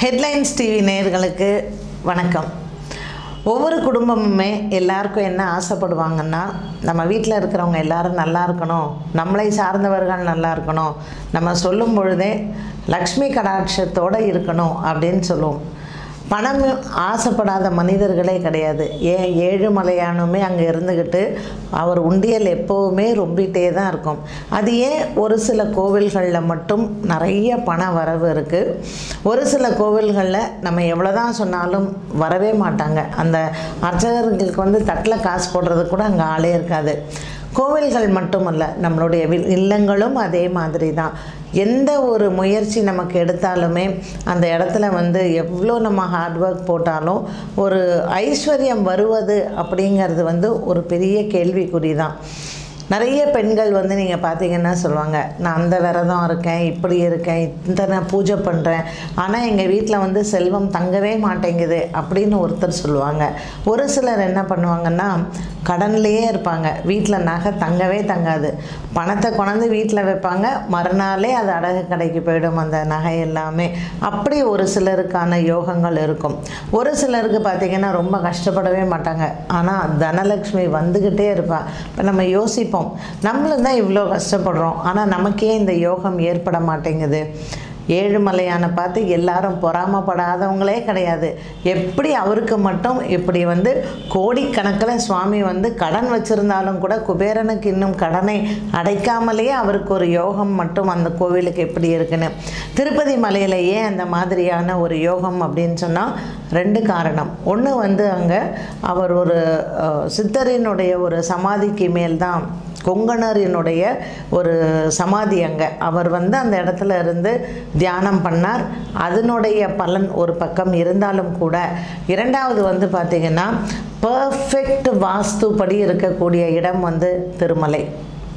Headlines TV நேயர்களுக்கு வணக்கம். ஒவ்வொரு குடும்பமுமே எல்லாருக்கும் என்ன ஆசைப்படுவாங்கன்னா, நம்ம வீட்டில் இருக்கிறவங்க எல்லாரும் நல்லா இருக்கணும், நம்மளை சார்ந்தவர்கள் நல்லா இருக்கணும், நம்ம சொல்லும் பொழுதே லக்ஷ்மி கடாட்சத்தோடு இருக்கணும் அப்படின்னு சொல்லுவோம். பணம் ஆசைப்படாத மனிதர்களே கிடையாது. ஏன் ஏழுமலையானுமே அங்கே இருந்துக்கிட்டு அவர் உண்டியல் எப்போவுமே ரொம்பிகிட்டே தான் இருக்கும். அது ஏன் ஒரு சில கோவில்களில் மட்டும் நிறைய பண வரவு இருக்குது, ஒரு சில கோவில்களில் நம்ம எவ்வளோ தான் சொன்னாலும் வரவே மாட்டாங்க. அந்த அர்ச்சகர்களுக்கு தட்டில் காசு போடுறது கூட அங்கே ஆளே இருக்காது. கோவில்கள் மட்டுமல்ல, நம்மளுடைய இல்லங்களும் அதே மாதிரி தான். எந்த ஒரு முயற்சி நமக்கு எடுத்தாலுமே அந்த இடத்துல எவ்வளோ நம்ம ஹார்ட் ஒர்க் போட்டாலும் ஒரு ஐஸ்வர்யம் வருவது அப்படிங்கிறது ஒரு பெரிய கேள்விக்குறி தான். நிறைய பெண்கள் நீங்கள் பார்த்தீங்கன்னா சொல்லுவாங்க, நான் அந்த விரதம் இருக்கேன், இப்படி இருக்கேன், இந்த நான் பூஜை பண்ணுறேன், ஆனால் எங்கள் வீட்டில் செல்வம் தங்கவே மாட்டேங்குது அப்படின்னு ஒருத்தர் சொல்லுவாங்க. ஒரு சிலர் என்ன பண்ணுவாங்கன்னா, கடன்லேயே இருப்பாங்க, வீட்டில் நகை தங்கவே தங்காது, பணத்தை கொண்டாந்து வீட்டில் வைப்பாங்க, மறுநாளே அது அடகு கடைக்கு போயிடும் அந்த நகை எல்லாமே. அப்படி ஒரு சிலருக்கான யோகங்கள் இருக்கும். ஒரு சிலருக்கு பார்த்திங்கன்னா ரொம்ப கஷ்டப்படவே மாட்டாங்க, ஆனால் தனலக்ஷ்மி வந்துக்கிட்டே இருப்பாள். இப்போ நம்ம யோசிப்போம், நம்மளும் தான் இவ்வளோ கஷ்டப்படுறோம், ஆனால் நமக்கே இந்த யோகம் ஏற்பட மாட்டேங்குது. ஏழுமலையான பார்த்து எல்லாரும் பொறாமப்படாதவங்களே கிடையாது. எப்படி அவருக்கு மட்டும் இப்படி கோடிக்கணக்கில் சுவாமி கடன் வச்சுருந்தாலும் கூட குபேரனுக்கு இன்னும் கடனை அடைக்காமலேயே அவருக்கு ஒரு யோகம் மட்டும் அந்த கோவிலுக்கு எப்படி இருக்குன்னு. திருப்பதி மலையில் ஏன் அந்த மாதிரியான ஒரு யோகம் அப்படின்னு சொன்னால் ரெண்டு காரணம். ஒன்று அங்கே அவர் ஒரு சித்தரினுடைய ஒரு சமாதிக்கு மேல் தான் கொங்கணரினுடைய ஒரு சமாதி, அங்கே அவர் அந்த இடத்துல இருந்து தியானம் பண்ணார். அதனுடைய பலன் ஒரு பக்கம் இருந்தாலும் கூட, இரண்டாவது பார்த்திங்கன்னா பர்ஃபெக்ட் வாஸ்து படி இருக்கக்கூடிய இடம் திருமலை.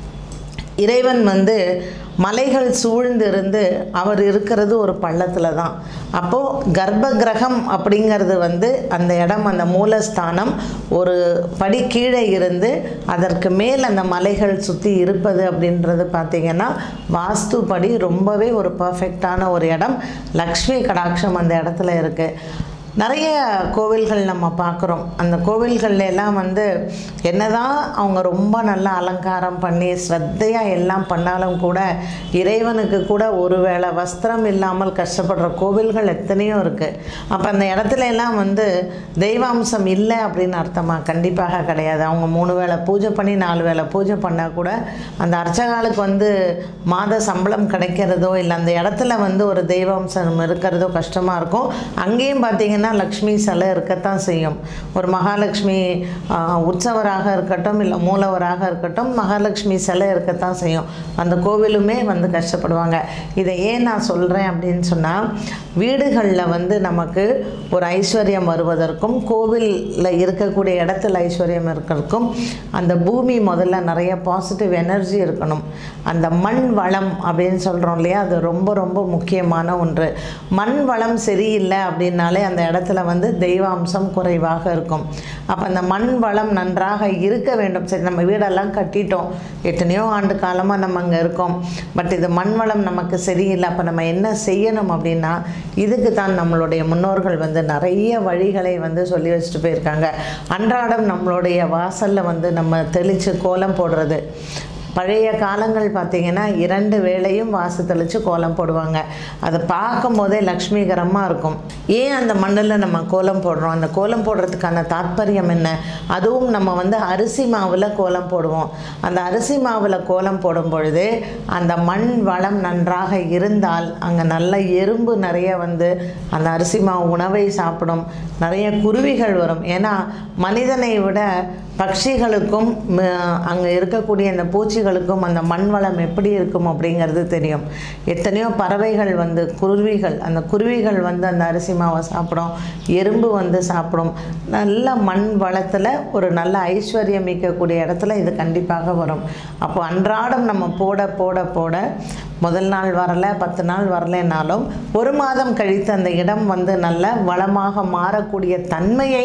இறைவன் மலைகள் சூழ்ந்திருந்து அவர் இருக்கிறது ஒரு பள்ளத்தில் தான். அப்போது கர்ப்ப கிரகம் அப்படிங்கிறது அந்த இடம், அந்த மூலஸ்தானம் ஒரு படி கீழே இருந்து அதற்கு மேல் அந்த மலைகள் சுற்றி இருப்பது அப்படின்றது பார்த்திங்கன்னா வாஸ்து படி ரொம்பவே ஒரு பர்ஃபெக்டான ஒரு இடம். லக்ஷ்மி கடாட்சம் அந்த இடத்துல இருக்குது. நிறைய கோவில்கள் நம்ம பார்க்குறோம். அந்த கோவில்கள் எல்லாம் என்னதான் அவங்க ரொம்ப நல்லா அலங்காரம் பண்ணி ஸ்ரத்தையாக எல்லாம் பண்ணாலும் கூட இறைவனுக்கு கூட ஒருவேளை வஸ்திரம் இல்லாமல் கஷ்டப்படுற கோவில்கள் எத்தனையோ இருக்குது. அப்போ அந்த இடத்துல எல்லாம் தெய்வாம்சம் இல்லை அப்படின்னு அர்த்தமாக கண்டிப்பாக கிடையாது. அவங்க 3 வேளை பூஜை பண்ணி 4 வேளை பூஜை பண்ணால் கூட அந்த அர்ச்சகாலுக்கு மாத சம்பளம் கிடைக்கிறதோ இல்லை அந்த இடத்துல ஒரு தெய்வாம்சம் இருக்கிறதோ கஷ்டமாக இருக்கும். அங்கேயும் பார்த்திங்கன்னா லக்ஷ்மி சிலை இருக்கத்தான் செய்யும். ஒரு மகாலட்சுமி உற்சவராக இருக்கட்டும் இல்லை மூலவராக இருக்கட்டும், மகாலட்சுமி சிலை இருக்கத்தான் செய்யும். அந்த கோவிலுமே கஷ்டப்படுவாங்க. இதை ஏன் நான் சொல்கிறேன் அப்படின்னு சொன்னால், வீடுகளில் நமக்கு ஒரு ஐஸ்வர்யம் வருவதற்கும் கோவிலில் இருக்கக்கூடிய இடத்துல ஐஸ்வர்யம் இருக்கிறதுக்கும் அந்த பூமி முதல்ல நிறைய பாசிட்டிவ் எனர்ஜி இருக்கணும். அந்த மண் வளம் அப்படின்னு சொல்கிறோம் இல்லையா, அது ரொம்ப ரொம்ப முக்கியமான ஒன்று. மண் வளம் சரியில்லை அப்படின்னாலே அந்த இடத்துல தெய்வாம்சம் குறைவாக இருக்கும். அப்போ அந்த மண் வளம் நன்றாக இருக்க வேண்டும். சரி, நம்ம வீடெல்லாம் கட்டிட்டோம், எத்தனையோ ஆண்டு காலமாக நம்ம அங்கே இருக்கோம், பட் இது மண் வளம் நமக்கு சரியில்லை. அப்போ நம்ம என்ன செய்யணும் அப்படின்னா, இதுக்கு தான் நம்மளுடைய முன்னோர்கள் நிறைய வழிகளை சொல்லி வச்சுட்டு போயிருக்காங்க. அன்றாடம் நம்மளுடைய வாசலில் நம்ம தெளித்து கோலம் போடுறது. பழைய காலங்கள் பார்த்திங்கன்னா 2 வேளையும் வாசு தெளித்து கோலம் போடுவாங்க. அதை பார்க்கும் போதே லக்ஷ்மிகரமாக இருக்கும். ஏன் அந்த மண்ணில் நம்ம கோலம் போடுறோம், அந்த கோலம் போடுறதுக்கான தாற்பயம் என்ன? அதுவும் நம்ம அரிசி மாவில் கோலம் போடுவோம். அந்த அரிசி மாவில் கோலம் போடும் பொழுது அந்த மண் வளம் நன்றாக இருந்தால் அங்கே நல்ல எறும்பு நிறைய அந்த அரிசி மாவு உணவை சாப்பிடும், நிறைய குருவிகள் வரும். ஏன்னா மனிதனை விட பட்சிகளுக்கும் அங்கே இருக்கக்கூடிய அந்த பூச்சிகளுக்கும் அந்த மண் வளம் எப்படி இருக்கும் அப்படிங்கிறது தெரியும். எத்தனையோ பறவைகள் குருவிகள், அந்த குருவிகள் அந்த அரிசி மாவை சாப்பிடும், எறும்பு சாப்பிடும். நல்ல மண் வளத்தில் ஒரு நல்ல ஐஸ்வர்யம் மிக்கக்கூடிய இடத்துல இது கண்டிப்பாக வரும். அப்போ அன்றாடம் நம்ம போட போட போட முதல் நாள் வரலை, 10 நாள் வரலைன்னாலும் 1 மாதம் கழித்து அந்த இடம் நல்ல வளமாக மாறக்கூடிய தன்மையை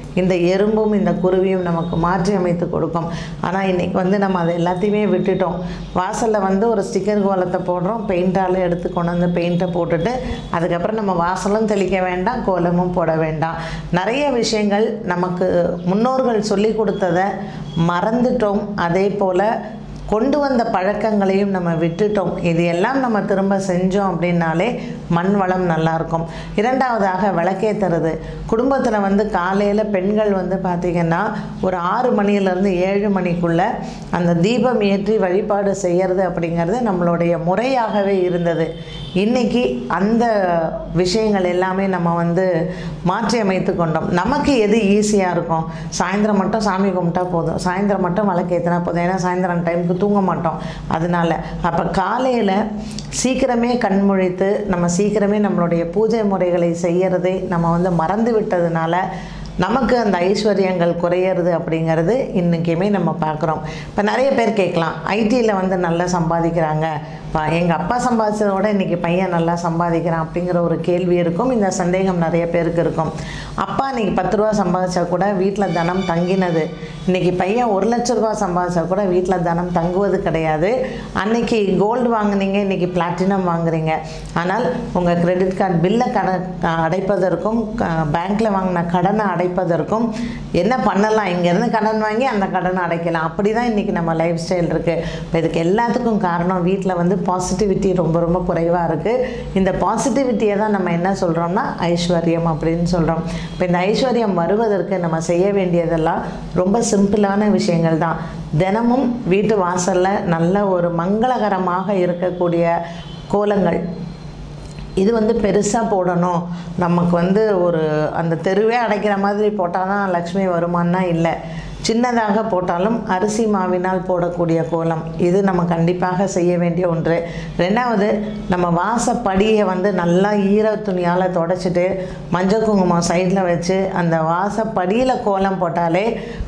இந்த எறும்பும் இந்த குருவியும் நமக்கு மாற்றி அமைத்து கொடுக்கும். ஆனால் இன்றைக்கி வந்து நம்ம அதை எல்லாத்தையுமே விட்டுட்டோம். வாசலில் வந்து ஒரு ஸ்டிக்கர் கோலத்தை போடுறோம், பெயிண்டால் எடுத்து கொண்டு வந்து பெயிண்ட்டை போட்டுட்டு அதுக்கப்புறம் நம்ம வாசலும் தெளிக்க வேண்டாம், கோலமும் போட வேண்டாம். நிறைய விஷயங்கள் நமக்கு முன்னோர்கள் சொல்லி கொடுத்ததை மறந்துட்டோம். அதே போல் கொண்டு வந்த பழக்கங்களையும் நம்ம விட்டுட்டோம். இது எல்லாம் நம்ம திரும்ப செஞ்சோம் அப்படின்னாலே மண் வளம் நல்லாயிருக்கும். இரண்டாவதாக விளக்கேற்றுறது. குடும்பத்தில் வந்து காலையில் பெண்கள் வந்து பார்த்திங்கன்னா ஒரு 6 மணியிலேருந்து 7 மணிக்குள்ளே அந்த தீபம் ஏற்றி வழிபாடு செய்கிறது அப்படிங்கிறது நம்மளுடைய முறையாகவே இருந்தது. இன்றைக்கி அந்த விஷயங்கள் எல்லாமே நம்ம வந்து மாற்றி அமைத்து கொண்டோம். நமக்கு எது ஈஸியாக இருக்கும்? சாயந்தரம் மட்டும் சாமி கும்பிட்டா போதும், சாயந்தரம் மட்டும் விளக்கேற்றினா போதும். ஏன்னா சாயந்தரம் டைமுக்கு தூங்க மாட்டோம். அதனால் அப்போ காலையில் சீக்கிரமே கண்முழித்து நம்ம சீக்கிரமே நம்மளுடைய பூஜை முறைகளை செய்கிறதை நம்ம வந்து மறந்து விட்டதுனால நமக்கு அந்த ஐஸ்வர்யங்கள் குறையிறது அப்படிங்கிறது இன்றைக்குமே நம்ம பார்க்குறோம். இப்போ நிறைய பேர் கேட்கலாம், ஐடியில் வந்து நல்லா சம்பாதிக்கிறாங்க, இப்போ எங்கள் அப்பா சம்பாதிச்சதோட இன்றைக்கி பையன் நல்லா சம்பாதிக்கிறான் அப்படிங்கிற ஒரு கேள்வி இருக்கும். இந்த சந்தேகம் நிறைய பேருக்கு இருக்கும். அப்பா இன்றைக்கி 10 ரூபா சம்பாதிச்சா கூட வீட்டில் தனம் தங்கினது. இன்றைக்கி பையன் 1 லட்ச ரூபா சம்பாதிச்சா கூட வீட்டில் தனம் தங்குவது கிடையாது. அன்றைக்கி கோல்டு வாங்குனீங்க, இன்றைக்கி பிளாட்டினம் வாங்குறீங்க. ஆனால் உங்கள் கிரெடிட் கார்டு பில்லை அடைப்பதற்கும் பேங்க்கில் வாங்கின கடனை அடைப்பதற்கும் என்ன பண்ணலாம்? இங்கேருந்து கடன் வாங்கி அந்த கடனை அடைக்கலாம். அப்படி தான் இன்றைக்கி நம்ம லைஃப் ஸ்டைல் இருக்குது. இப்போ இதுக்கு எல்லாத்துக்கும் காரணம் வீட்டில் வந்து பாசிட்டிவிட்டி ரொம்ப ரொம்ப குறைவாக இருக்குது. இந்த பாசிட்டிவிட்டியை தான் நம்ம என்ன சொல்கிறோம்னா ஐஸ்வர்யம் அப்படின்னு சொல்கிறோம். இப்போ இந்த ஐஸ்வர்யம் வருவதற்கு நம்ம செய்ய வேண்டியதெல்லாம் ரொம்ப சிம்பிளான விஷயங்கள் தான். தினமும் வீட்டு வாசலில் நல்ல ஒரு மங்களகரமாக இருக்கக்கூடிய கோலங்கள், இது வந்து பெருசாக போடணும், நமக்கு வந்து ஒரு அந்த தெருவே அடைக்கிற மாதிரி போட்டால் தான் லக்ஷ்மி வருமானா இல்லை. சின்னதாக போட்டாலும் அரிசி மாவினால் போடக்கூடிய கோலம், இது நம்ம கண்டிப்பாக செய்ய வேண்டிய ஒன்று. ரெண்டாவது, நம்ம வாசப்படியை வந்து நல்லா ஈர துணியால் தொடச்சிட்டு மஞ்சள் குங்குமம் சைடில் வச்சு அந்த வாசப்படியில் கோலம் போட்டாலே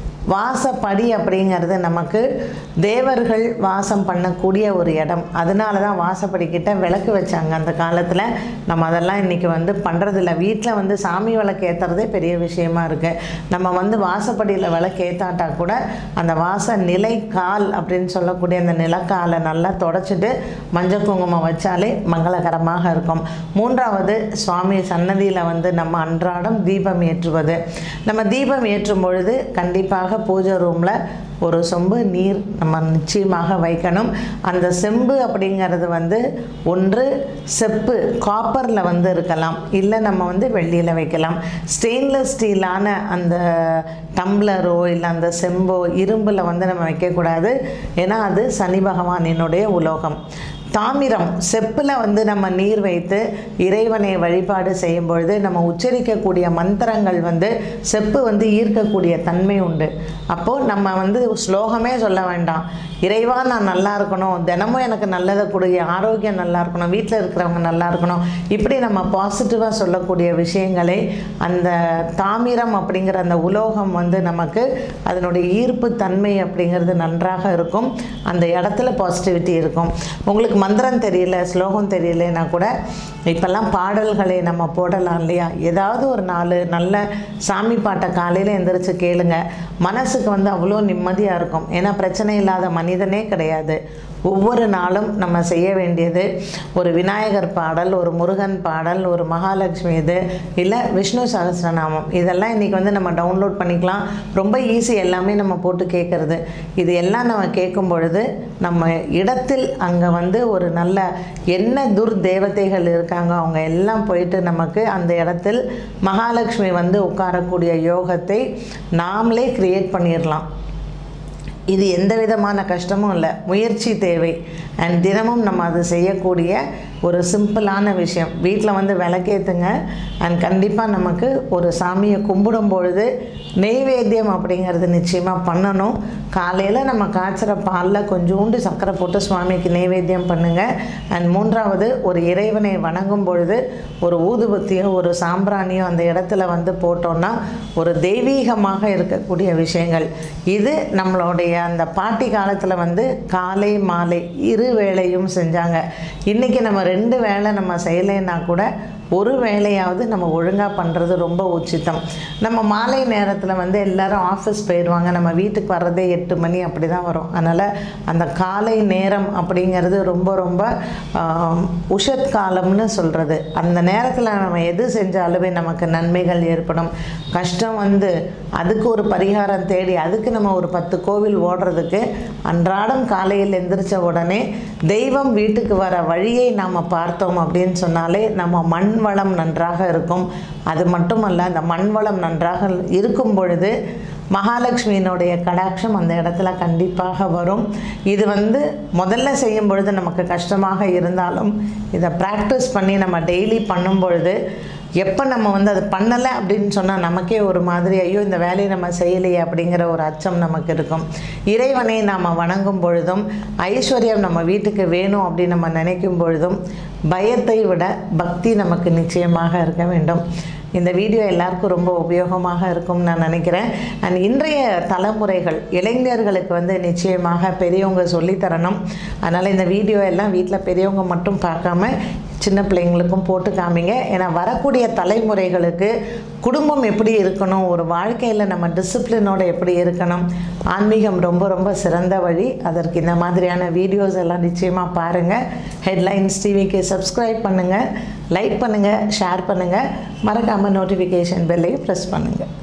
வாசப்படி அப்படிங்கிறது நமக்கு தேவர்கள் வாசம் பண்ணக்கூடிய ஒரு இடம். அதனால தான் வாசப்படிக்கிட்ட விளக்கு வச்சாங்க அந்த காலத்தில். நம்ம அதெல்லாம் இன்றைக்கி வந்து பண்ணுறதில்ல. வீட்டில் வந்து சாமி விளக்கு ஏற்றுறதே பெரிய விஷயமா இருக்குது. நம்ம வந்து வாசப்படியில் விளக்கு ஏற்றாட்டா கூட அந்த வாச நிலைக்கால் அப்படின்னு சொல்லக்கூடிய அந்த நிலக்காலை நல்லா தொடச்சிட்டு மஞ்சள் குங்குமம் வச்சாலே மங்களகரமாக இருக்கும். மூன்றாவது, சுவாமி சன்னதியில் வந்து நம்ம அன்றாடம் தீபம் ஏற்றுவது. நம்ம தீபம் ஏற்றும் பொழுது கண்டிப்பாக பூஜை ரூமில் ஒரு சொம்பு நீர் நம்ம நிச்சயமாக வைக்கணும். அந்த செம்பு அப்படிங்கிறது வந்து ஒன்று செப்பு காப்பரில் வந்து இருக்கலாம், இல்லை நம்ம வந்து வெள்ளியில் வைக்கலாம். ஸ்டெயின்லெஸ் ஸ்டீலான அந்த டம்ளரோ இல்லை அந்த செம்போ இரும்பில் வந்து நம்ம வைக்கக்கூடாது. ஏன்னா அது சனி பகவானினுடைய உலோகம். தாமிரம் செப்பில் வந்து நம்ம நீர் வைத்து இறைவனை வழிபாடு செய்யும் பொழுது நம்ம உச்சரிக்கக்கூடிய மந்திரங்கள் வந்து செப்பு வந்து ஈர்க்கக்கூடிய தன்மை உண்டு. அப்போது நம்ம வந்து ஸ்லோகமே சொல்ல வேண்டாம், இறைவா நான் நல்லா இருக்கணும், தினமும் எனக்கு நல்லதை கொடு, ஆரோக்கியம் நல்லா இருக்கணும், வீட்டில் இருக்கிறவங்க நல்லா இருக்கணும், இப்படி நம்ம பாசிட்டிவாக சொல்லக்கூடிய விஷயங்களை அந்த தாமிரம் அப்படிங்கிற அந்த உலோகம் வந்து நமக்கு அதனுடைய ஈர்ப்பு தன்மை அப்படிங்கிறது நன்றாக இருக்கும். அந்த இடத்துல பாசிட்டிவிட்டி இருக்கும். உங்களுக்கு மந்திரம் தெரியல, ஸ்லோகம் தெரியலன்னா கூட இப்போல்லாம் பாடல்களை நம்ம போடலாம் இல்லையா? ஏதாவது ஒரு 4 நல்ல சாமி பாட்டை காலையில் எந்திரிச்சு கேளுங்க, மனசுக்கு வந்து அவ்வளோ நிம்மதியாக இருக்கும். ஏன்னா பிரச்சனை இல்லாத மனிதனே கிடையாது. ஒவ்வொரு நாளும் நம்ம செய்ய வேண்டியது ஒரு விநாயகர் பாடல், ஒரு முருகன் பாடல், ஒரு மகாலட்சுமி இது, இல்லை விஷ்ணு சகஸ்ரநாமம். இதெல்லாம் இன்றைக்கி வந்து நம்ம டவுன்லோட் பண்ணிக்கலாம். ரொம்ப ஈஸி, எல்லாமே நம்ம போட்டு கேட்குறது. இது எல்லாம் நம்ம கேட்கும் பொழுது நம்ம இடத்தில் அங்கே வந்து ஒரு நல்ல என்ன தேவதைகள் இருக்காங்க அவங்க எல்லாம் போயிட்டு நமக்கு அந்த இடத்தில் மகாலட்சுமி வந்து உட்காரக்கூடிய யோகத்தை நாமளே கிரியேட் பண்ணிடலாம். இது எந்த விதமான கஷ்டமும் இல்லை, முயற்சி தேவை. அண்ட் தினமும் நம்ம அது செய்யக்கூடிய ஒரு சிம்பிளான விஷயம். வீட்டில் வந்து விளக்கேற்றுங்க. அண்ட் கண்டிப்பாக நமக்கு ஒரு சாமியை கும்பிடும் பொழுது நெய்வேத்தியம் அப்படிங்கிறது நிச்சயமாக பண்ணணும். காலையில் நம்ம காய்ச்சிற பாலில் கொஞ்சோண்டு சர்க்கரை போட்டு சுவாமிக்கு நெய்வேத்தியம் பண்ணுங்கள். அண்ட் மூன்றாவது, ஒரு இறைவனை வணங்கும் பொழுது ஒரு ஊதுபத்தியோ ஒரு சாம்பிராணியோ அந்த இடத்துல வந்து போட்டோன்னா ஒரு தெய்வீகமாக இருக்கக்கூடிய விஷயங்கள். இது நம்மளுடைய அந்த பாட்டி காலத்தில் வந்து காலை மாலை 2 வேளையும் செஞ்சாங்க. இன்றைக்கி நம்ம 2 வேளை நம்ம செய்யலைன்னா கூட ஒரு வேலையாவது நம்ம ஒழுங்காக பண்ணுறது ரொம்ப உச்சிதம். நம்ம மாலை நேரத்தில் வந்து எல்லோரும் ஆஃபீஸ் போயிடுவாங்க, நம்ம வீட்டுக்கு வர்றதே 8 மணி அப்படி தான் வரும். அதனால் அந்த காலை நேரம் அப்படிங்கிறது ரொம்ப ரொம்ப உஷத் காலம்னு சொல்கிறது. அந்த நேரத்தில் நம்ம எது செஞ்சாலுமே நமக்கு நன்மைகள் ஏற்படும். கஷ்டம் வந்து அதுக்கு ஒரு பரிகாரம் தேடி அதுக்கு நம்ம ஒரு 10 கோவில் ஓடுறதுக்கு அன்றாடம் காலையில் எந்திரிச்ச உடனே தெய்வம் வீட்டுக்கு வர வழியை நாம் பார்த்தோம் அப்படின்னு சொன்னாலே நம்ம மண் வளம் நன்றாக இருக்கும். அது மட்டுமல்ல, அந்த மண் வளம் நன்றாக இருக்கும் பொழுது மகாலட்சுமியினுடைய கடாட்சம் அந்த இடத்துல கண்டிப்பாக வரும். இது வந்து முதல்ல செய்யும் பொழுது நமக்கு கஷ்டமாக இருந்தாலும் இதை ப்ராக்டிஸ் பண்ணி நம்ம டெய்லி பண்ணும் பொழுது எப்போ நம்ம வந்து அது பண்ணலை அப்படின்னு சொன்னால் நமக்கே ஒரு மாதிரி ஐயோ இந்த வேலையை நம்ம செய்யலையே அப்படிங்கிற ஒரு அச்சம் நமக்கு இருக்கும். இறைவனை நாம் வணங்கும் பொழுதும் ஐஸ்வர்யம் நம்ம வீட்டுக்கு வேணும் அப்படின்னு நம்ம நினைக்கும் பொழுதும் பயத்தை விட பக்தி நமக்கு நிச்சயமாக இருக்க வேண்டும். இந்த வீடியோ எல்லாருக்கும் ரொம்ப உபயோகமாக இருக்கும்னு நான் நினைக்கிறேன். அண்ட் இன்றைய தலைமுறைகள் இளைஞர்களுக்கு வந்து நிச்சயமாக பெரியவங்க சொல்லித்தரணும். அதனால் இந்த வீடியோ எல்லாம் வீட்டில் பெரியவங்க மட்டும் பார்க்காம சின்ன பிள்ளைங்களுக்கும் போட்டு காமிங்க. ஏன்னா வரக்கூடிய தலைமுறைகளுக்கு குடும்பம் எப்படி இருக்கணும், ஒரு வாழ்க்கையில் நம்ம டிசிப்ளினோடு எப்படி இருக்கணும், ஆன்மீகம் ரொம்ப ரொம்ப சிறந்த வழி. அதற்கு இந்த மாதிரியான வீடியோஸ் எல்லாம் நிச்சயமாக பாருங்கள். ஹெட்லைன்ஸ் டிவிக்கு சப்ஸ்கிரைப் பண்ணுங்கள், லைக் பண்ணுங்கள், ஷேர் பண்ணுங்கள், மறக்காமல் நோட்டிஃபிகேஷன் பெல்லையும் ப்ரெஸ் பண்ணுங்கள்.